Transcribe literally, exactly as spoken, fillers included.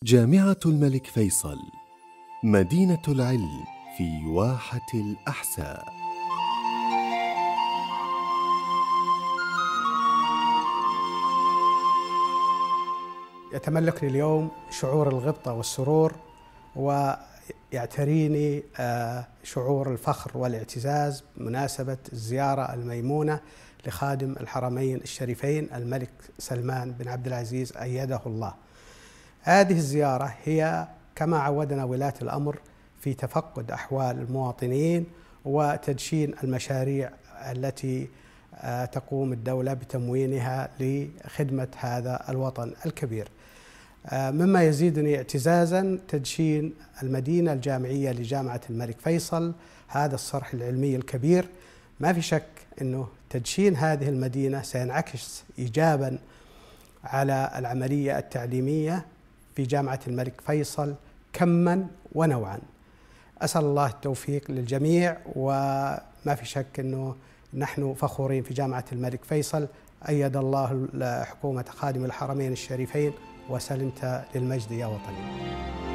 جامعة الملك فيصل، مدينة العلم في واحة الأحساء. يتملكني اليوم شعور الغبطة والسرور، ويعتريني شعور الفخر والاعتزاز بمناسبة الزيارة الميمونة لخادم الحرمين الشريفين الملك سلمان بن عبد العزيز أيده الله. هذه الزيارة هي كما عودنا ولاة الأمر في تفقد أحوال المواطنين وتدشين المشاريع التي تقوم الدولة بتموينها لخدمة هذا الوطن الكبير. مما يزيدني اعتزازا تدشين المدينة الجامعية لجامعة الملك فيصل، هذا الصرح العلمي الكبير. ما في شك أنه تدشين هذه المدينة سينعكس إيجابا على العملية التعليمية في جامعة الملك فيصل كما ونوعا. أسأل الله التوفيق للجميع، وما في شك أنه نحن فخورين في جامعة الملك فيصل. أيد الله حكومة خادم الحرمين الشريفين، وسلمت للمجد يا وطني.